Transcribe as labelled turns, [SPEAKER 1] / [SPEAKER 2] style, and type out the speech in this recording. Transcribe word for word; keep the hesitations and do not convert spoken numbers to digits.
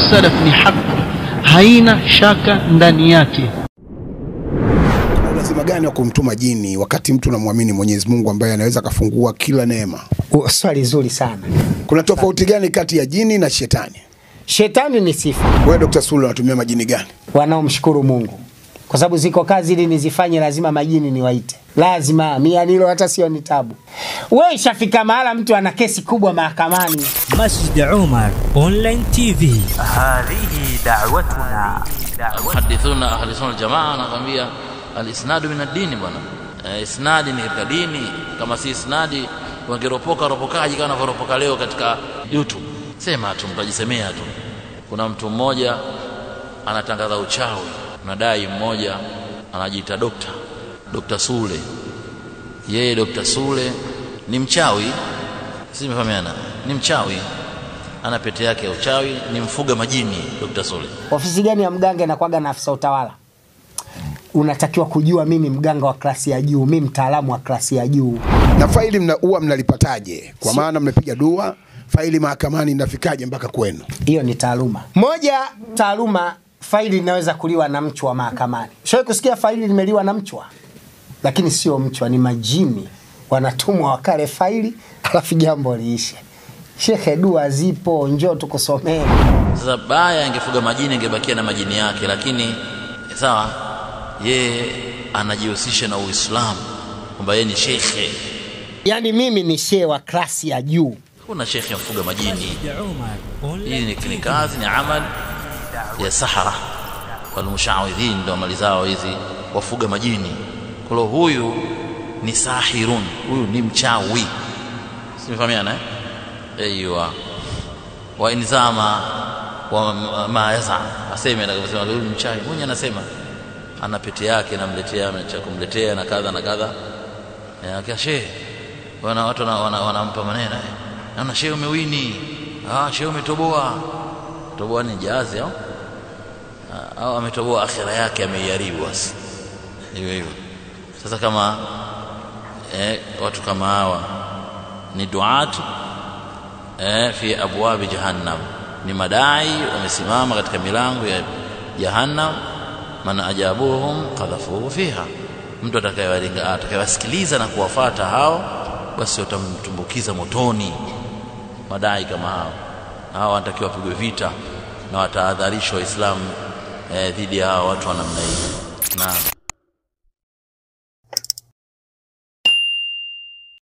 [SPEAKER 1] salaf ni haki, haina shaka ndani yake.
[SPEAKER 2] Lazima gani wa kumtuma jini wakati mtu anamwamini Mwenyezi Mungu ambaye anaweza kufungua kila neema?
[SPEAKER 3] Swali zuri sana.
[SPEAKER 2] Kuna tofauti gani kati ya jini na shetani?
[SPEAKER 3] Shetani ni sifa.
[SPEAKER 2] Wewe Daktari Sule unatumia majini gani?
[SPEAKER 3] Wanaomshukuru Mungu. Kwa sababu ziko kazi ili nizifanye lazima majini niwaite. Lazima mia nilo hata sio ni tabu. Wewe ishafika mahala mtu ana kesi kubwa mahakamani.
[SPEAKER 4] Masjid Umar Online T V. Hadihi da'watuna.
[SPEAKER 5] Hadithuna ahli sunna jamaa anakuambia al-isnadu min ad-din bwana. E, isnadi ni katika dini. Kama si isnadi wangeropoka ropokaji kama wanavoropoka leo katika YouTube. Sema tu mtajisemea tu. Kuna mtu mmoja anatangaza uchawi. Unadai mmoja anajiita dokta Dokta Sule. Yeye Dokta Sule ni mchawi. Sisi tumefahamiana. Ni mchawi. Ana pete yake ya uchawi, ni mfuga majini Dokta Sule.
[SPEAKER 3] Ofisi gani ya mganga inakuwaga na afisa utawala? Unatakiwa kujua mimi mganga wa klasi ya juu, mimi mtaalamu wa klasi ya juu.
[SPEAKER 2] Na faili mna huwa mnalipataje? Kwa maana mnapiga dua, faili mahakamani inafikaje mpaka kwenu?
[SPEAKER 3] Hiyo ni taaluma. Moja, taaluma, faili inaweza kuliwa na mchwa mahakamani. Ushawahi kusikia faili limeliwa na mchwa? Lakini sio mchwa, ni majini. Wanatumwa wakale faili, alafu jambo liishe. Shekhe, dua zipo, njoo tukusomee.
[SPEAKER 5] Sasa baya ingefuga majini ingebakia na majini yake, lakini sawa, yeye anajihusisha na Uislamu kwamba yeye ni shekhe.
[SPEAKER 3] Yaani mimi ni shehe wa klasi ya juu.
[SPEAKER 5] Kuna shekhe mfuga majini. Hii ni, ni kazi, ni amal ya sahara wal mushawidhin, ndio mali zao hizi, wafuga majini. Kwa hiyo huyu ni sahirun, huyu ni mchawi. Simefahamiana eh? Aiyo. Wa inzama wa ma yasa, aseme na kusema huyu ni mchawi. Mwenye anasema ana pete yake namletea cha kumletea na kadha na kadha. Ya shehe wana watu wanampa wana, wana maneno eh. Naona shehe umewini. Ah, shehe umetoboa. Toboa ni jazi au? Au ametoboa akhira yake ameiharibu basi. Hivyo hivyo. Sasa kama eh, watu kama hawa ni duatu eh, fi abwabi jahannam, ni madai wamesimama katika milango ya jahannam. Man ajabuhum qadhafuhu fiha, mtu atakayewalinga atakayewasikiliza na kuwafuata hao basi watamtumbukiza motoni. Madai kama hao hao wanatakiwa wapigwe vita na watahadharishwa Waislamu eh, dhidi ya hao watu wa namna hii. Naam.